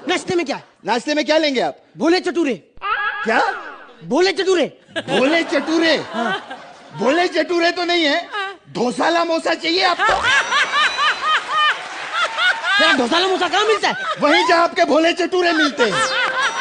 नाश्ते में क्या है? नाश्ते में क्या लेंगे आप? भोले चटूरे। क्या? भोले चटूरे। भोले चटूरे? भोले चटूरे तो नहीं है, धोसाला मोसा चाहिए आपको? तेरा ढोसाला मोसा कहाँ मिलता है? वहीं जहाँ आपके भोले चटूरे मिलते हैं।